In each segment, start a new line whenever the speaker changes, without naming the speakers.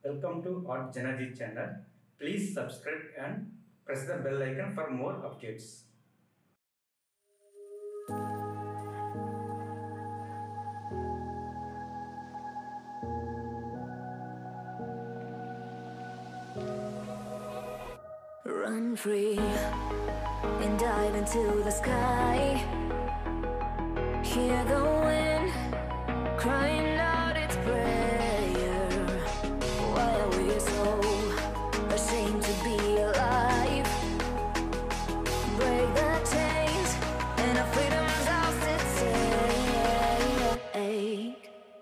Welcome to Art Janaji channel. Please subscribe and press the bell icon for more updates.
Run free and dive into the sky. Hear the wind crying out its prayer. Why are we so ashamed to be alive? Break the chains and our freedom's ours to take.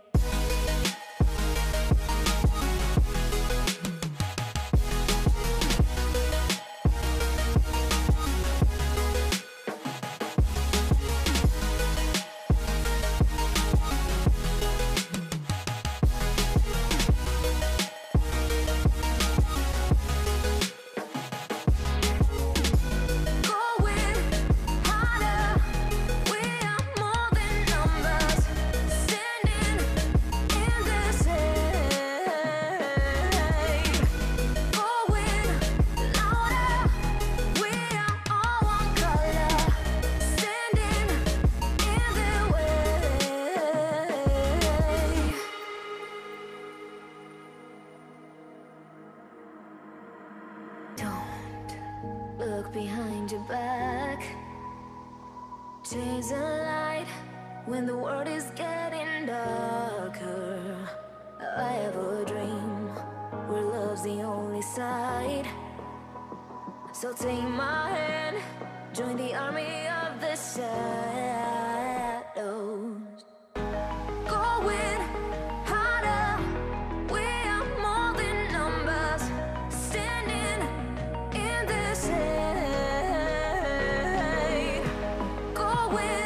Look behind your back. Chase a light when the world is getting darker. I have a dream where love's the only side. So take my hand, join the army of the shadows. Going harder, we are more than numbers. Standing in this shade, going